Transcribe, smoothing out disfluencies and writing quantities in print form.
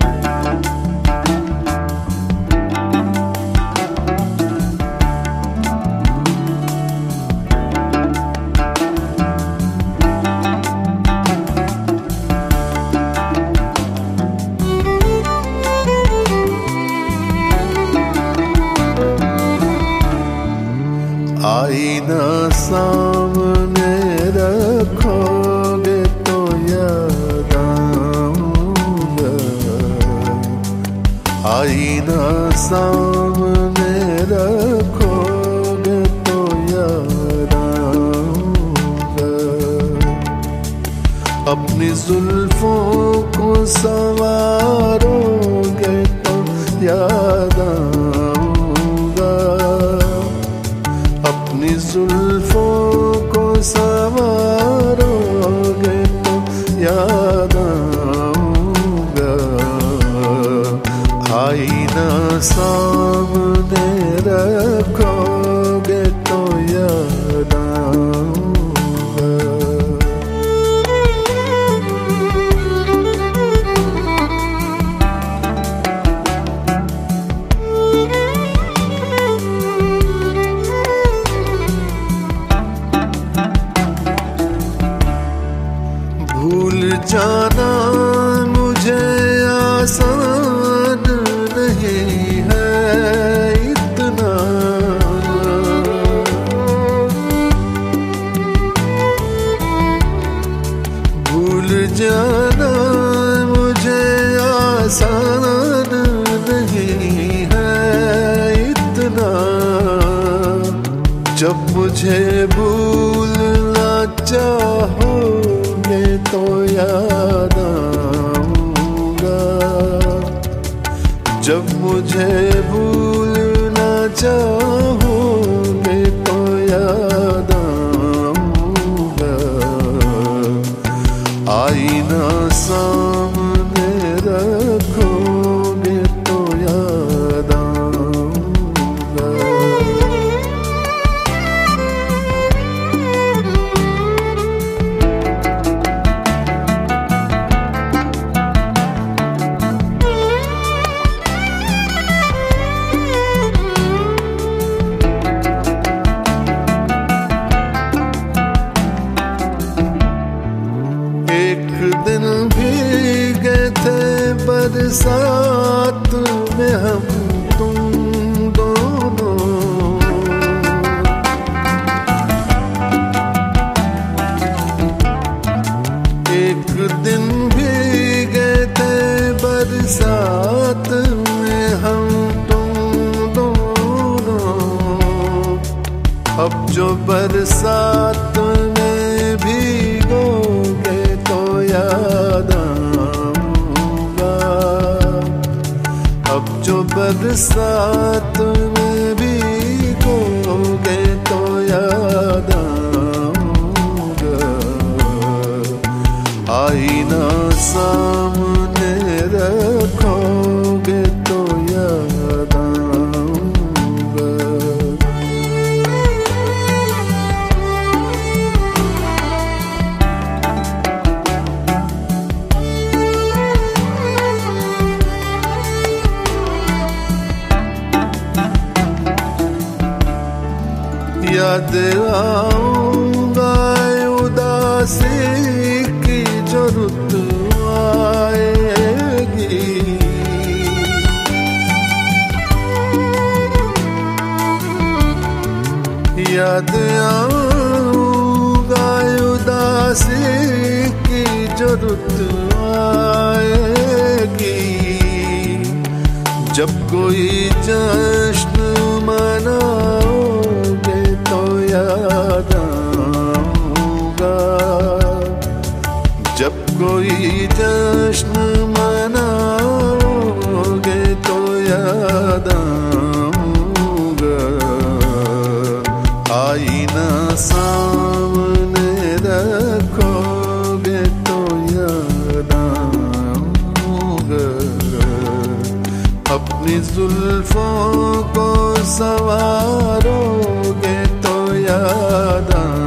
आईना सामने रखोगे तो याद आऊंगा, आईना सामने रखोगे तो याद आऊंगा, अपनी जुल्फों को संवारोगे तो याद आऊंगा, अपनी जुल्फों को संवारोगे तो याद आऊंगा, आईना सामने रखोगे तो याद आऊंगा। भूल जाना मुझे आसान नहीं है इतना, भूल जाना मुझे आसान नहीं है इतना, जब मुझे भूलना चाहोगे तो याद आऊंगा, जब मुझे भूलना चाहोगे तो याद आऊंगा, आईना सामने रखोगे तो याद आऊंगा। एक दिन भीगे थे बरसात में हम तुम दोनों, एक दिन भीगे थे बरसात में हम तुम दोनों, अब जो बरसात में भीगोगे तो याद आऊंगा, अब जो बरसात में भीगोगे तो याद आऊंगा, आईना सामने रखोगे तो याद आऊंगा। याद आऊंगा उदासी की जो रुत आएगी, याद आऊंगा उदासी की जो रुत आएगी, जब कोई जश्न मनाओगे तो याद आऊंगा, जब कोई जश्न मनाओगे तो याद आऊंगा, आईना सामने रखोगे तो याद आऊंगा, अपनी जुल्फों को संवारोगे तो याद आऊंगा।